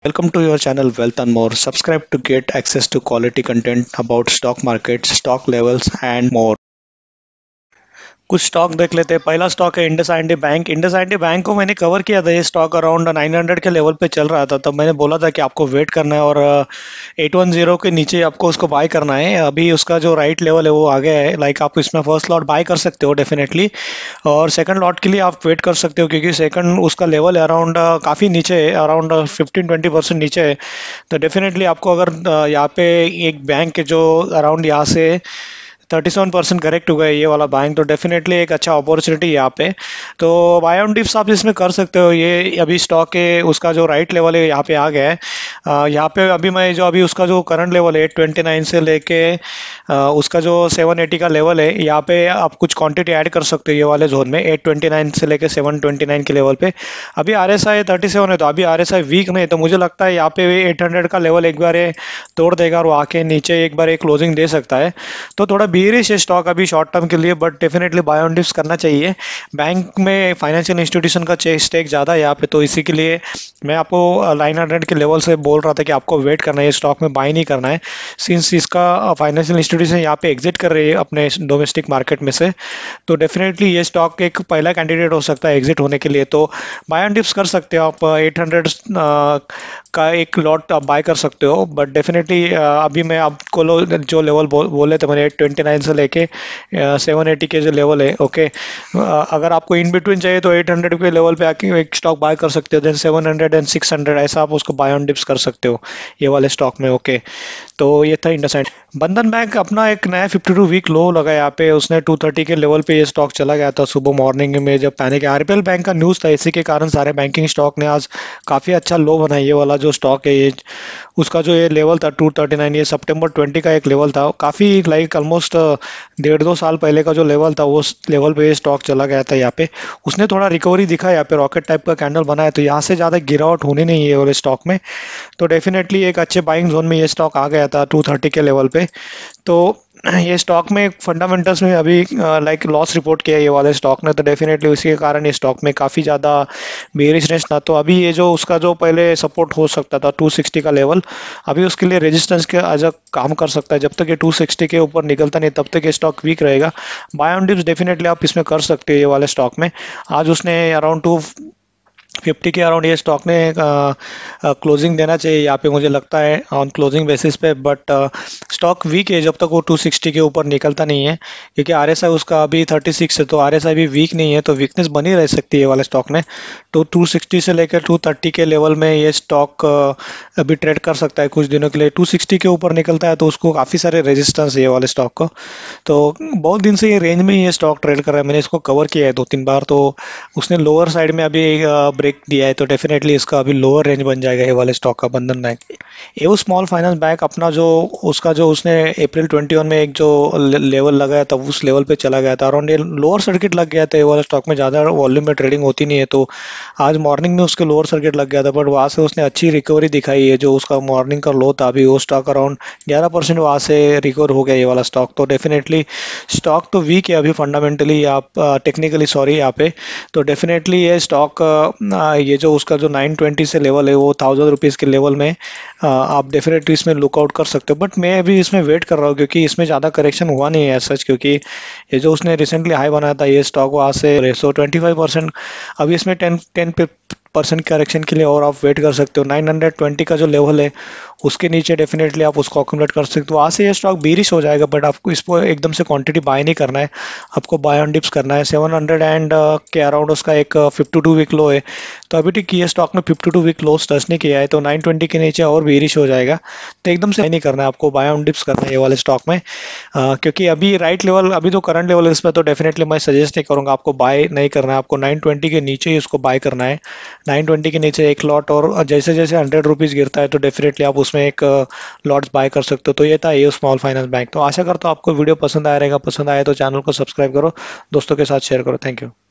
Welcome to your channel Wealth and More. Subscribe to get access to quality content about stock markets, stock levels and more. कुछ stock देख लेते हैं। पहला stock है IndusInd bank. IndusInd bank को मैंने cover किया था। ये स्टॉक अराउंड 900 के लेवल पे चल रहा था, तब मैंने बोला था कि आपको वेट करना है और 810 के नीचे आपको उसको बाय करना है। अभी उसका जो राइट लेवल है वो आ गया है। लाइक आप इसमें फर्स्ट लॉट बाय कर सकते हो डेफिनेटली, और सेकंड लॉट के लिए आप वेट कर सकते हो क्योंकि सेकंड उसका लेवल अराउंड काफ़ी नीचे है, अराउंड 15-20% नीचे है। तो डेफिनेटली आपको अगर यहाँ पे एक बैंक के जो अराउंड यहाँ से 37% करेक्ट हुआ है ये वाला बाइंग, तो डेफिनेटली एक अच्छा अपॉर्चुनिटी यहाँ पे। तो बाय ऑन डिप्स आप इसमें कर सकते हो। ये अभी स्टॉक के उसका जो राइट लेवल है यहाँ पे आ गया है। यहाँ पे अभी मैं जो अभी उसका जो करंट लेवल है 829 से लेके उसका जो 780 का लेवल है, यहाँ पे आप कुछ क्वांटिटी ऐड कर सकते हो ये वाले जोन में। 829 से लेके 729 के लेवल पे अभी RSI 37 है, तो अभी RSI वीक नहीं है, तो मुझे लगता है यहाँ पे 800 का लेवल एक बार तोड़ देगा और वो आके नीचे एक बार एक क्लोजिंग दे सकता है। तो थोड़ा बेयरिश है स्टॉक अभी शॉर्ट टर्म के लिए, but definitely buy on dips करना चाहिए। बैंक में फाइनेंशियल इंस्टीट्यूशन का स्टेक ज़्यादा है यहाँ पे, तो इसी के लिए मैं आपको 900 के लेवल से बोल रहा था कि आपको वेट करना है, स्टॉक में बाय नहीं करना है। सिंस इसका फाइनेंशियल इंस्टीट्यूशन यहाँ पे एग्जिट कर रही है अपने डोमेस्टिक मार्केट में से, तो डेफिनेटली ये स्टॉक एक पहला कैंडिडेट हो सकता है एग्जिट होने के लिए। तो बाय ऑन डिप्स कर सकते हो आप। 800 का एक लॉट आप बाय कर सकते हो, बट डेफिनेटली अभी मैं आपको जो लेवल बोले थे मैंने 829 से लेके 780 के जो लेवल है, ओके। अगर आपको इन बिटवीन चाहिए तो 800 के लेवल पे आके एक स्टॉक बाय कर सकते हो, देन 700 एंड 600 ऐसा आप उसको बाय ऑन डिप्स कर सकते हो ये वाले स्टॉक में, ओके। तो ये था इंडसइंड। बंधन बैंक अपना एक नया 52 वीक लो लगा यहाँ पे, उसने 230 के लेवल पे ये स्टॉक चला गया था सुबह मॉर्निंग में जब पैनिक। RBL बैंक का न्यूज़ था, इसी के कारण सारे बैंकिंग स्टॉक ने आज काफ़ी अच्छा लो बनाया। ये वाला जो स्टॉक है ये उसका जो ये लेवल था 239, ये सितंबर 20 का एक लेवल था। काफ़ी लाइक ऑलमोस्ट 1.5-2 साल पहले का जो लेवल था वो लेवल पे ये स्टॉक चला गया था यहाँ पे। उसने थोड़ा रिकवरी दिखा यहाँ पे, रॉकेट टाइप का कैंडल बनाया, तो यहाँ से ज़्यादा गिरावट होनी नहीं है ये वाले स्टॉक में। तो डेफिनेटली एक अच्छे बाइंग जोन में ये स्टॉक आ गया था 230 के लेवल पे। तो ये स्टॉक में फंडामेंटल्स में अभी लाइक लॉस रिपोर्ट किया ये वाले स्टॉक ने, तो डेफिनेटली उसी के कारण ये स्टॉक में काफ़ी ज़्यादा बेरिशनेस था। तो अभी ये जो उसका जो पहले सपोर्ट हो सकता था 260 का लेवल, अभी उसके लिए रेजिस्टेंस के एज अ काम कर सकता है। जब तक ये 260 के ऊपर निकलता नहीं तब तक ये स्टॉक वीक रहेगा। बाय ऑन डिप्स डेफिनेटली आप इसमें कर सकते हो ये वाले स्टॉक में। आज उसने अराउंड 250 के अराउंड ये स्टॉक ने क्लोजिंग देना चाहिए यहाँ पे मुझे लगता है ऑन क्लोजिंग बेसिस पे, बट स्टॉक वीक है जब तक वो 260 के ऊपर निकलता नहीं है, क्योंकि RSI उसका अभी 36 है, तो RSI भी वीक नहीं है, तो वीकनेस बनी रह सकती है ये वाले स्टॉक में। तो 260 से लेकर 230 के लेवल में ये स्टॉक अभी ट्रेड कर सकता है कुछ दिनों के लिए। 260 के ऊपर निकलता है तो उसको काफ़ी सारे रेजिस्टेंस है ये वाले स्टॉक को। तो बहुत दिन से ये रेंज में ही ये स्टॉक ट्रेड कर रहा है, मैंने इसको कवर किया है 2-3 बार। तो उसने लोअर साइड में अभी ब्रेक दिया है, तो डेफिनेटली इसका अभी लोअर रेंज बन जाएगा ये वाले स्टॉक का Bandhan bank. AU small finance bank अपना जो उसका जो उसने अप्रैल 21 में एक जो लेवल लगाया था उस लेवल पे चला गया था, अराउंड ये लोअर सर्किट लग गया था। ये वाला स्टॉक में ज़्यादा वॉल्यूम में ट्रेडिंग होती नहीं है, तो आज मॉर्निंग में उसके लोअर सर्किट लग गया था, बट वहाँ से उसने अच्छी रिकवरी दिखाई है। जो उसका मॉर्निंग का लो था अभी वो स्टॉक अराउंड 11% वहाँ से रिकवर हो गया ये वाला स्टॉक। तो डेफिनेटली स्टॉक तो वीक है अभी फंडामेंटली, आप टेक्निकली सॉरी यहाँ पे। तो डेफिनेटली ये स्टॉक ये जो उसका जो 920 से लेवल है वो 1000 रुपीज़ के लेवल में आप डेफिनेटली इसमें लुकआउट कर सकते हो। बट मैं अभी इसमें वेट कर रहा हूँ क्योंकि इसमें ज़्यादा करेक्शन हुआ नहीं है सच, क्योंकि ये जो उसने रिसेंटली हाई बनाया था ये स्टॉक वहाँ से 25%, अभी इसमें 10% करेक्शन के लिए और आप वेट कर सकते हो। 920 का जो लेवल है उसके नीचे डेफिनेटली आप उसको अकोमोडेट कर सकते हो। वहाँ से ये स्टॉक बेरिश हो जाएगा, बट आपको इसको एकदम से क्वांटिटी बाय नहीं करना है, आपको बाय ऑन डिप्स करना है। 700 एंड के अराउंड उसका एक 52 वीक लो है, तो अभी ठीक ये स्टॉक में 52 वीक लो टच नहीं किया है, तो 920 के नीचे और बेरिश हो जाएगा। तो एकदम से नहीं करना है, आपको बाय ऑन डिप्स करना है ये वाले स्टॉक में, क्योंकि अभी राइट लेवल अभी तो करंट लेवल है इस पर, तो डेफिनेटली मैं सजेस्ट नहीं करूँगा आपको बाय नहीं करना है। आपको 920 के नीचे ही उसको बाय करना है, 920 के नीचे एक लॉट, और जैसे जैसे 100 रुपीज़ गिरता है तो डेफिनेटली आप उसमें एक लॉट्स बाय कर सकते हो। तो ये था ये स्मॉल फाइनेंस बैंक। तो आशा करता हूँ आपको वीडियो पसंद आया रहेगा, पसंद आया तो चैनल को सब्सक्राइब करो, दोस्तों के साथ शेयर करो। Thank you.